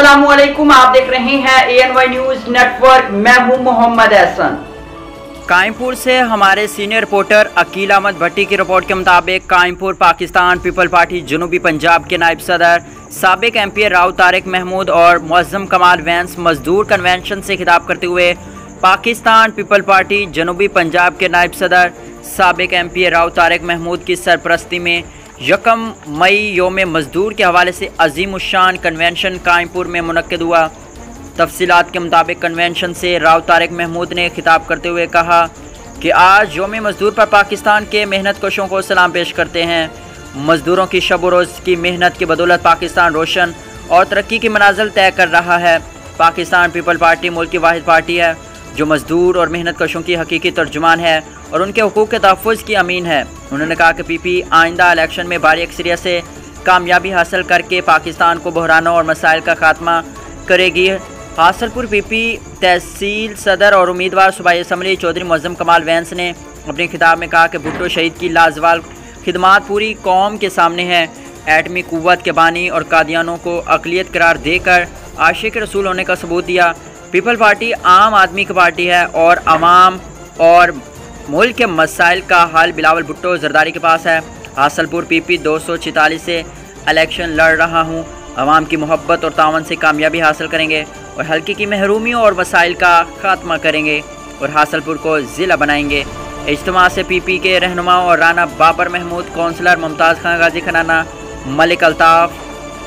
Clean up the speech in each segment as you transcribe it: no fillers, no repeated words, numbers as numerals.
अस्सलामुअलैकुम, आप देख रहे हैं ANY न्यूज नेटवर्क। मैं हूं मोहम्मद एहसन। कायमपुर से हमारे सीनियर रिपोर्टर अकील अहमद भट्टी की रिपोर्ट के मुताबिक कायमपुर पाकिस्तान पीपल पार्टी जनूबी पंजाब के नायब सदर साबिक MP राव तारिक महमूद और मुअज़्ज़म कमाल वैंस मजदूर कन्वेंशन से खिताब करते हुए पाकिस्तान पीपल पार्टी जनूबी पंजाब के नायब सदर साबिक MP राव तारिक महमूद की सरपरस्ती में 1 मई योम मजदूर के हवाले से अज़ीमुश्शान कन्वेंशन कायमपुर में मुनक्किद हुआ। तफसीलात के मुताबिक कन्वेंशन से राव तारिक महमूद ने खिताब करते हुए कहा कि आज योम मजदूर पर पाकिस्तान के मेहनत कशों को सलाम पेश करते हैं। मजदूरों की शब रोज़ की मेहनत की बदौलत पाकिस्तान रोशन और तरक्की की मनाजिल तय कर रहा है। पाकिस्तान पीपल पार्टी मुल्क की वाहिद पार्टी है जो मजदूर और मेहनत कशों की हकीकी तर्जुमान है और उनके हुकूक के तहफ़्फ़ुज़ की अमीन है। उन्होंने कहा कि PP आइंदा इलेक्शन में भारी अक्सरियत से कामयाबी हासिल करके पाकिस्तान को बहरानों और मसाइल का खात्मा करेगी। हासलपुर PP तहसील सदर और उम्मीदवार सूबाई असम्बली चौधरी मुअज़्ज़म कमाल वैंस ने अपने खिताब में कहा कि भुट्टो शहीद की लाजवाल खिदमात पूरी कौम के सामने है। एटमी कुव्वत के बानी और कादियानों को अक़लियत करार देकर आशिक रसूल होने का सबूत दिया। पीपल पार्टी आम आदमी की पार्टी है और अवाम और मुल्क के मसाइल का हल बिलावल भुट्टो जरदारी के पास है। हासलपुर PP 246 से इलेक्शन लड़ रहा हूँ। अवाम की मोहब्बत और तावन से कामयाबी हासिल करेंगे और हल्के की महरूमियों और मसाइल का खात्मा करेंगे और हासलपुर को ज़िला बनाएंगे। इज्तिमा से PP के रहनुमा और राना बाबर महमूद, कौंसलर मुमताज़ खान गाजी खनाना, मलिक अल्ताफ़,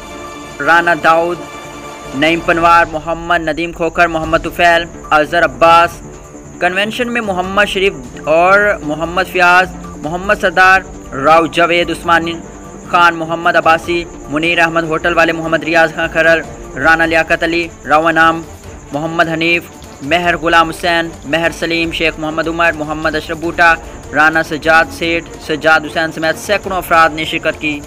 राना दाऊद, नईम पनवार, मोहम्मद नदीम खोखर, मोहम्मद तुफ़ैल, अज़हर अब्बास, कन्वेंशन में मोहम्मद शरीफ और मोहम्मद फ़याज़, मोहम्मद सरदार, राव जावेद उस्मानी खान, मोहम्मद अब्बासी, मुनीर अहमद होटल वाले, मोहम्मद रियाज खान खरल, राना लियाकत अली, राव नाम, मोहम्मद हनीफ, महर गुलाम हुसैन, महर सलीम, शेख मोहम्मद उमर, मोहम्मद अशरफ बूटा, राना सज्जाद सेठ, सज्जाद हुसैन समेत सैकड़ों अफराद ने शिरकत की।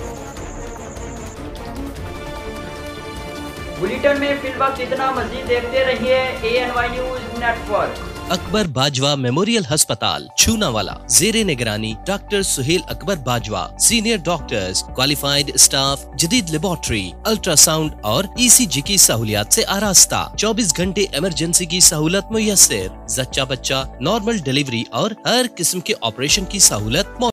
बुलेटिन में फिलवक्त इतना, मज़ीद देखते रहिए ANY news network. Akbar Bajwa memorial अस्पताल छूनावाला, जेरे निगरानी doctor Suhail Akbar Bajwa, senior doctors, qualified staff, जदीद लेबोरेटरी, अल्ट्रासाउंड और ECG की सहूलियात से आरास्ता, 24 घंटे इमरजेंसी की सहूलत मुयस्सर, जच्चा बच्चा, नॉर्मल डिलीवरी और हर किस्म के ऑपरेशन की सहूलत